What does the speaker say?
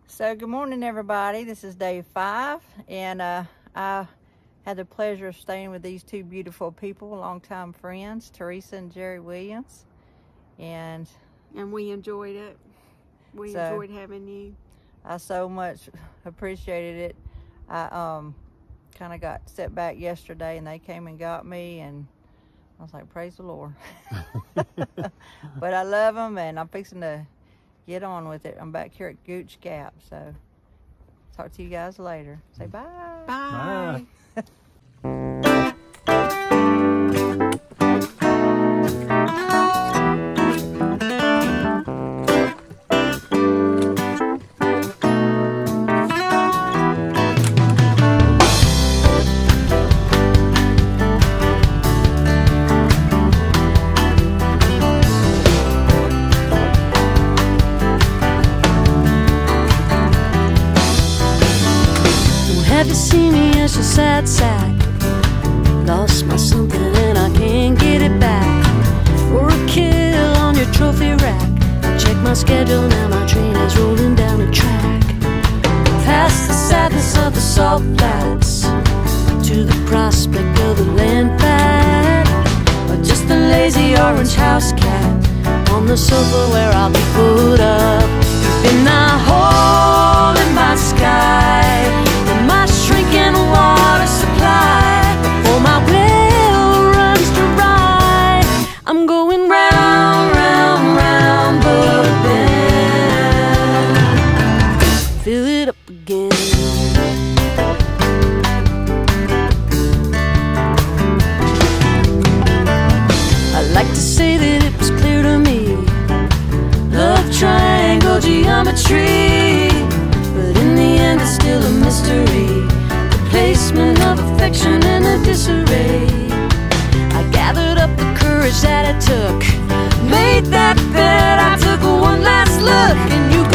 So good morning, everybody. This is day 5, and I had the pleasure of staying with these two beautiful people, longtime friends, Teresa and Jerry Williams, and we enjoyed it. We enjoyed having you. I so much appreciated it. I kind of got set back yesterday, and they came and got me, and I was like, praise the Lord. But I love them, and I'm fixing to get on with it. I'm back here at Gooch Gap, so talk to you guys later. Say bye. Bye. Have you seen me as a sad sack? Lost my something and I can't get it back. For a kill on your trophy rack, I check my schedule, now my train is rolling down the track. Past the sadness of the salt flats, to the prospect of the land pad, or just a lazy orange house cat on the sofa where I'll be put up. In the hole in my sky, my shrinking water supply, before my well runs dry, I'm going round, round, round, but then fill it up again. I like to say that it was clear to me, love triangle geometry, but in the end it's still a mystery, the placement of affection in a disarray. I gathered up the courage that it took, made that bet, I took one last look, and you